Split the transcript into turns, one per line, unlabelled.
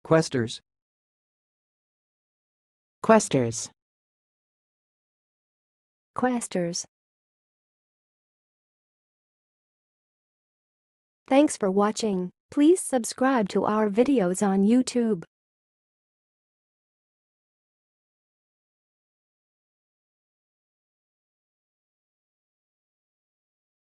Questers.
Questers.
Questers. Thanks for watching. Please subscribe to our videos on YouTube.